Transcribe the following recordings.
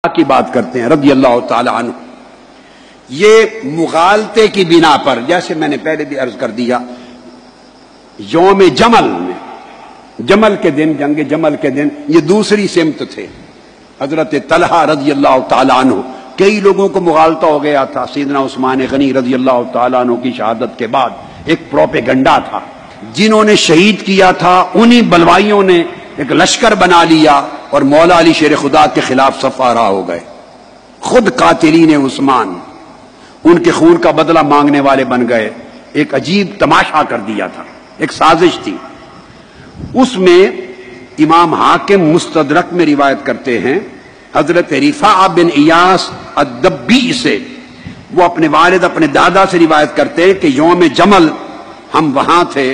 کی بات کرتے ہیں رضی اللہ تعالی عنہ. یہ مغالطے کی بنا پر، جیسے میں نے پہلے بھی عرض کر دیا، یوم جمل میں، جمل کے دن، جنگ جمل کے دن، یہ دوسری سمت تھے. حضرت طلحہ رضی اللہ تعالی عنہ، کئی لوگوں کو مغالطہ ہو گیا تھا. سیدنا عثمان غنی رضی اللہ تعالی عنہ کی شہادت کے بعد ایک پروپیگنڈا تھا. جنہوں نے شہید کیا تھا انہی بلوائیوں نے ایک لشکر بنا لیا اور مولا علی شیر خدا کے خلاف صف آرا ہو گئے. خود قاتلین عثمان ان کے خون کا بدلہ مانگنے والے بن گئے. ایک عجیب تماشا کر دیا تھا، ایک سازش تھی. اس میں امام حاکم مستدرک میں روایت کرتے ہیں حضرت رفاعہ بن ایاس الدبی سے، وہ اپنے والد اپنے دادا سے روایت کرتے ہیں کہ یوم جمل ہم وہاں تھے.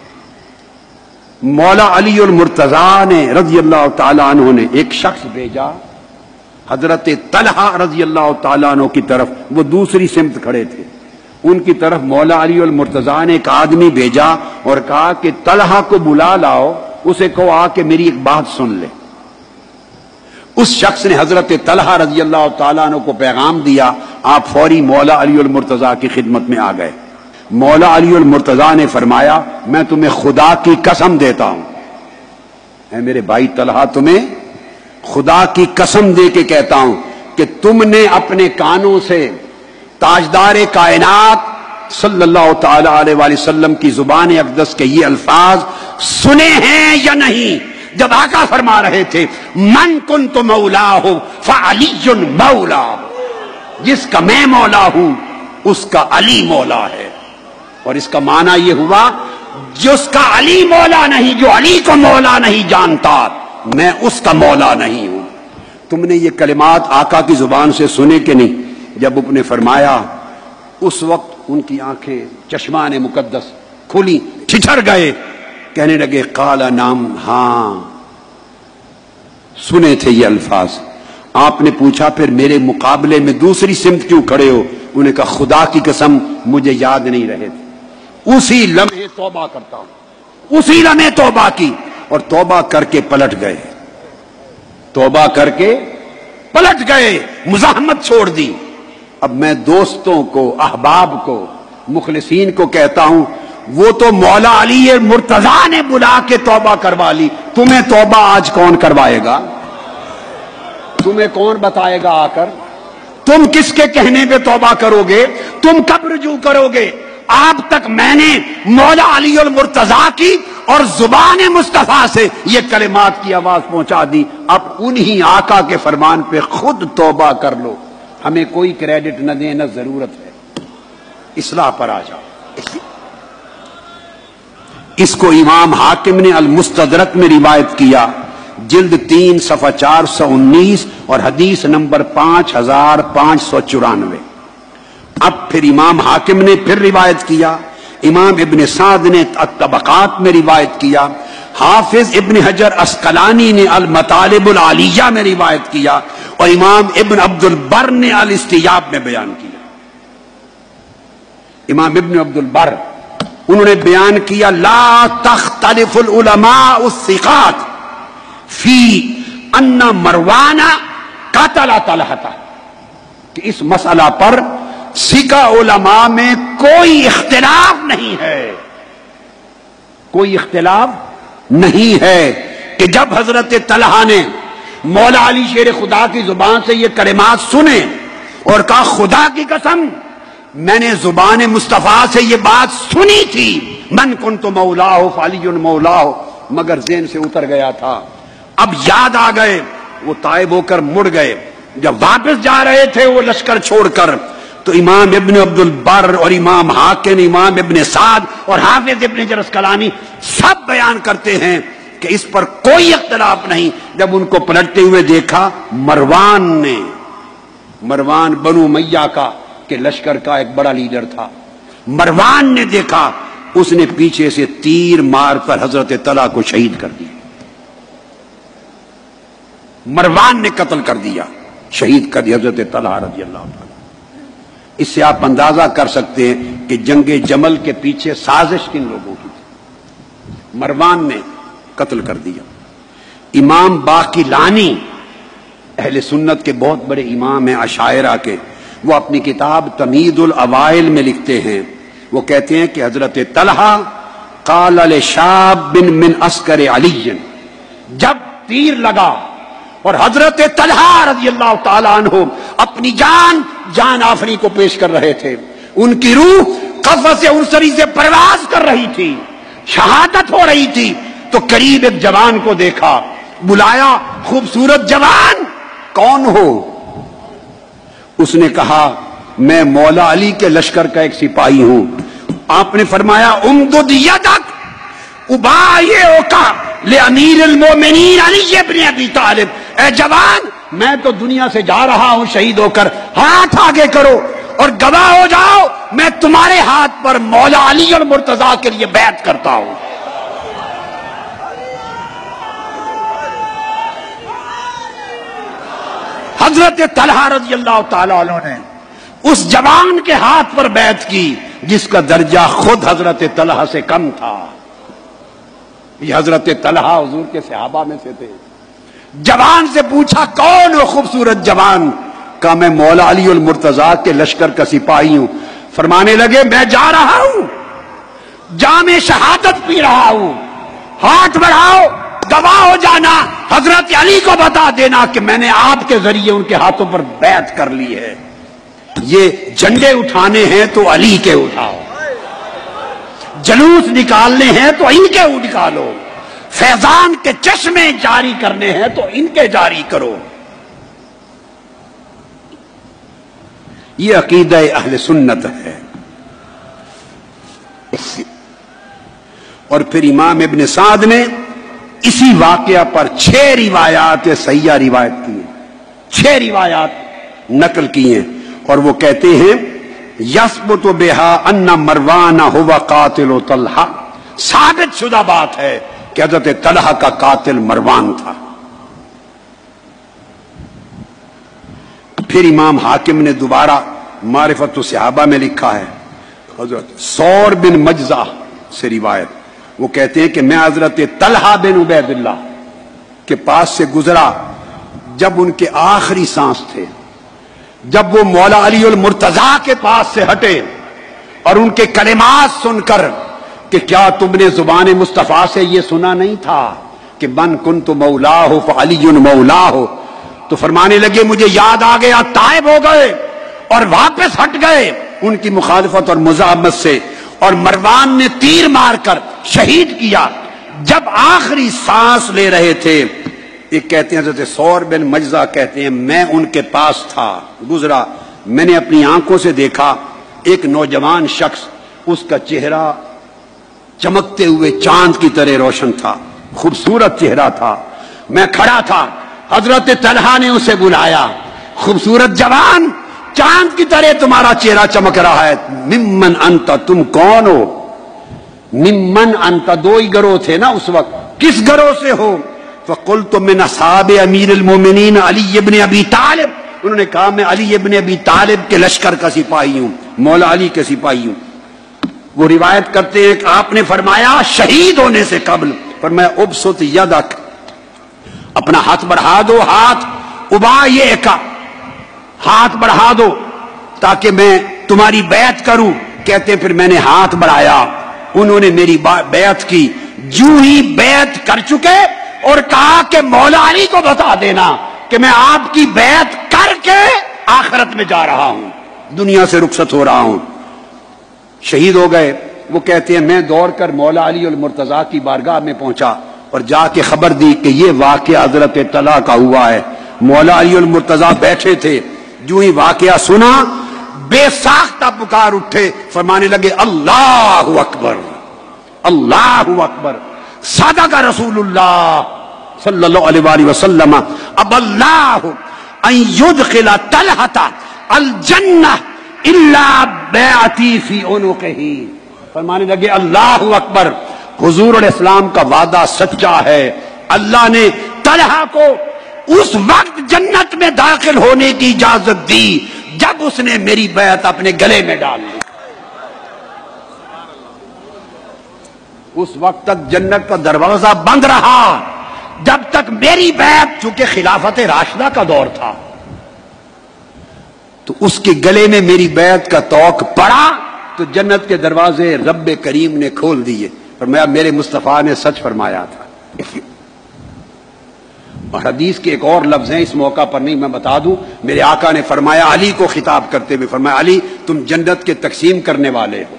مولا علی المرتضیٰ نے رضی اللہ تعالیٰ عنہ نے ایک شخص بھیجا حضرت طلحہ رضی اللہ تعالیٰ عنہ کی طرف. وہ دوسری سمت کھڑے تھے، ان کی طرف مولا علی المرتضیٰ نے ایک آدمی بھیجا اور کہا کہ طلحہ کو بلا لاؤ، اسے کہو آ کے میری ایک بات سن لے. اس شخص نے حضرت طلحہ رضی اللہ تعالیٰ عنہ کو پیغام دیا. آپ فوری مولا علی المرتضیٰ کی خدمت میں آ گئے. مولا علی المرتضیٰ نے فرمایا میں تمہیں خدا کی قسم دیتا ہوں، اے میرے بھائی طلحہ، تمہیں خدا کی قسم دے کے کہتا ہوں کہ تم نے اپنے کانوں سے تاجدار کائنات صلی اللہ تعالی علیہ وآلہ وسلم کی زبان اقدس کے یہ الفاظ سنے ہیں یا نہیں؟ جب آقا فرما رہے تھے من کنت مولاہ فعلی مولاہ، جس کا میں مولا ہوں اس کا علی مولا ہے. اور اس کا معنی یہ ہوا جس کا علی مولا نہیں، جو علی کو مولا نہیں جانتا، میں اس کا مولا نہیں ہوں. تم نے یہ کلمات آقا کی زبان سے سنے کہ نہیں؟ جب انہوں نے فرمایا اس وقت ان کی آنکھیں چشمان مقدس کھلی، ٹھٹر گئے، کہنے لگے قال نعم، ہاں سنے تھے یہ الفاظ. آپ نے پوچھا پھر میرے مقابلے میں دوسری سمت کیوں کھڑے ہو؟ انہوں نے کہا خدا کی قسم مجھے یاد نہیں رہے تھے. اسی لمحے توبہ کرتا ہوں. اسی لمحے توبہ کی اور توبہ کر کے پلٹ گئے. توبہ کر کے پلٹ گئے، مزاحمت چھوڑ دی. اب میں دوستوں کو، احباب کو، مخلصین کو کہتا ہوں وہ تو مولا علی مرتضیٰ نے بلا کے توبہ کروا لی، تمہیں توبہ آج کون کروائے گا؟ تمہیں کون بتائے گا آ کر؟ تم کس کے کہنے پہ توبہ کرو گے؟ تم کب رجوع کرو گے؟ آپ تک میں نے مولا علی المرتضیٰ کی اور زبان مصطفیٰ سے یہ کلمات کی آواز پہنچا دی. اب انہی آقا کے فرمان پہ خود توبہ کر لو. ہمیں کوئی کریڈٹ نہ دیں، نہ ضرورت ہے. اصلاح پر آ جاؤ. اس کو امام حاکم نے المستدرک میں روایت کیا، جلد 3 صفحہ 419 اور حدیث نمبر 5594. اب پھر امام حاکم نے پھر روایت کیا، امام ابن سعد نے الطبقات میں روایت کیا، حافظ ابن حجر عسقلانی نے المطالب العالیہ میں روایت کیا، اور امام ابن عبد البر نے الاستیاب میں بیان کیا. امام ابن عبد البر انہوں نے بیان کیا لا تختلف العلماء الثقات فی ان مروان قتل طلحہ، کہ اس مسئلہ پر ثقہ علماء میں کوئی اختلاف نہیں ہے، کوئی اختلاف نہیں ہے کہ جب حضرت طلحہ نے مولا علی شیر خدا کی زبان سے یہ کلمات سنے اور کہا خدا کی قسم میں نے زبان مصطفیٰ سے یہ بات سنی تھی من کنت مولاہ فعلی مولاہ، مگر ذہن سے اتر گیا تھا. اب یاد آ گئے، وہ تائب ہو کر مڑ گئے. جب واپس جا رہے تھے وہ لشکر چھوڑ کر، تو امام ابن عبد البر اور امام حاکم، امام ابن سعد اور حافظ ابن حجر عسقلانی سب بیان کرتے ہیں کہ اس پر کوئی اختلاف نہیں. جب ان کو پلٹتے ہوئے دیکھا، مروان بنو امیہ کا کہ لشکر کا ایک بڑا لیڈر تھا، مروان نے دیکھا، اس نے پیچھے سے تیر مار کر حضرت طلحہ کو شہید کر دیا. مروان نے قتل کر دیا، شہید کر دیا حضرت طلحہ رضی اللہ تعالی. اس سے آپ اندازہ کر سکتے ہیں کہ جنگ جمل کے پیچھے سازش کن لوگوں کی تھی. مروان نے قتل کر دیا. امام باقلانی اہل سنت کے بہت بڑے امام ہیں عشائرہ کے، وہ اپنی کتاب تمہید الاوائل میں لکھتے ہیں، وہ کہتے ہیں کہ حضرت طلحہ قال لشاب من عسکر علی، جب تیر لگا اور حضرت طلحہ رضی اللہ تعالیٰ عنہ اپنی جان آفری کو پیش کر رہے تھے، ان کی روح قفص عنصری سے پرواز کر رہی تھی، شہادت ہو رہی تھی، تو قریب ایک جوان کو دیکھا، بلایا، خوبصورت جوان کون ہو؟ اس نے کہا میں مولا علی کے لشکر کا ایک سپاہی ہوں۔ آپ نے فرمایا امدد یدک ابایعک لامیر المومنین علی ابن ابی طالب، اے جوان میں تو دنیا سے جا رہا ہوں شہید ہو کر، ہاتھ آگے کرو اور گواہ ہو جاؤ میں تمہارے ہاتھ پر مولا علی اور مرتضیٰ کے لیے بیعت کرتا ہوں۔ حضرت طلحہ رضی اللہ تعالیٰ عنہ نے اس جوان کے ہاتھ پر بیعت کی جس کا درجہ خود حضرت طلحہ سے کم تھا۔ یہ حضرت طلحہ حضور کے صحابہ میں سے تھے۔ جوان سے پوچھا کون ہو خوبصورت جوان؟ کہا میں مولا علی المرتضیٰ کے لشکر کا سپاہی ہوں۔ فرمانے لگے میں جا رہا ہوں، جام شہادت پی رہا ہوں، ہاتھ بڑھاؤ گواہ ہو جانا، حضرت علی کو بتا دینا کہ میں نے آپ کے ذریعے ان کے ہاتھوں پر بیعت کر لی ہے۔ یہ جھنڈے اٹھانے ہیں تو علی کے اٹھاؤ، جلوس نکالنے ہیں تو ان کے نکالو، فیضان کے چشمے جاری کرنے ہیں تو ان کے جاری کرو۔ یہ عقیدہ اہل سنت ہے۔ اور پھر امام ابن سعد نے اسی واقعہ پر 6 روایات صحیحہ روایت کی ہیں، 6 روایات نقل کی ہیں، اور وہ کہتے ہیں یثبت بها ان مروان هو قاتل طلحہ، ثابت شدہ بات ہے کہ حضرت طلحہ کا قاتل مروان تھا۔ پھر امام حاکم نے دوبارہ معرفت الصحابہ میں لکھا ہے، حضرت ثور بن مجزہ سے روایت، وہ کہتے ہیں کہ میں حضرت طلحہ بن عبید اللہ کے پاس سے گزرا جب ان کے آخری سانس تھے، جب وہ مولا علی المرتضیٰ کے پاس سے ہٹے اور ان کے کلمات سن کر کہ کیا تم نے زبان مصطفیٰ سے یہ سنا نہیں تھا کہ من کنت مولاہ فعلی مولاہ، تو فرمانے لگے مجھے یاد آ گیا، تائب ہو گئے اور واپس ہٹ گئے ان کی مخالفت اور مزاحمت سے، اور مروان نے تیر مار کر شہید کیا۔ جب آخری سانس لے رہے تھے، ایک کہتے ہیں حضرت ثور بن مجزہ کہتے ہیں میں ان کے پاس تھا، گزرا، میں نے اپنی آنکھوں سے دیکھا ایک نوجوان شخص، اس کا چہرہ چمکتے ہوئے چاند کی طرح روشن تھا، خوبصورت چہرہ تھا، میں کھڑا تھا، حضرت طلحہ نے اسے بلایا، خوبصورت جوان چاند کی طرح تمہارا چہرہ چمک رہا ہے، ممن انت، تم کون ہو؟ ممن انت، 2 ہی گروہ تھے نا اس وقت، کس گروہ سے ہو؟ فقلت من اصحاب امیر المومنین علی ابن ابی طالب، انہوں نے کہا میں علی ابن ابی طالب کے لشکر کا سپاہی ہوں، مولا علی کے سپاہی ہوں۔ وہ روایت کرتے ہیں کہ آپ نے فرمایا شہید ہونے سے قبل، فرمایا ابسط یدک، اپنا ہاتھ بڑھا دو، ہاتھ ابایعک، ہاتھ بڑھا دو تاکہ میں تمہاری بیعت کروں۔ کہتے ہیں پھر میں نے ہاتھ بڑھایا، انہوں نے میری بیعت کی، جو ہی بیعت کر چکے اور کہا کہ مولا علی کو بتا دینا کہ میں آپ کی بیعت کر کے آخرت میں جا رہا ہوں، دنیا سے رخصت ہو رہا ہوں، شہید ہو گئے۔ وہ کہتے ہیں میں دوڑ کر مولا علی المرتضیٰ کی بارگاہ میں پہنچا اور جا کے خبر دی کہ یہ واقعہ حضرت طلحہ کا ہوا ہے۔ مولا علی المرتضیٰ بیٹھے تھے، جو ہی واقعہ سنا بے ساختہ پکار اٹھے، فرمانے لگے اللہ اکبر، اللہ اکبر، صدق رسول اللہ صلی اللہ علیہ وآلہ وسلم، اب اللہ ان یدخل طلحہ الجنہ الا بیعتی فی عنقہ، فرمانے لگے اللہ اکبر، حضور علیہ السلام کا وعدہ سچا ہے، اللہ نے طلحہ کو اس وقت جنت میں داخل ہونے کی اجازت دی جب اس نے میری بیعت اپنے گلے میں ڈال لی۔ اس وقت تک جنت کا دروازہ بند رہا، جب تک میری بیعت، چونکہ خلافت راشدہ کا دور تھا تو اس کے گلے میں میری بیعت کا توق پڑا تو جنت کے دروازے رب کریم نے کھول دیے، فرمایا میرے مصطفیٰ نے سچ فرمایا تھا۔ اور حدیث کے ایک اور لفظ ہیں، اس موقع پر نہیں میں بتا دوں، میرے آقا نے فرمایا علی کو خطاب کرتے ہوئے فرمایا علی تم جنت کے تقسیم کرنے والے ہو،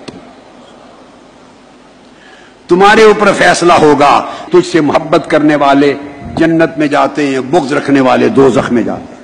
تمہارے اوپر فیصلہ ہوگا، تجھ سے محبت کرنے والے جنت میں جاتے ہیں، بغض رکھنے والے دوزخ میں جاتے ہیں۔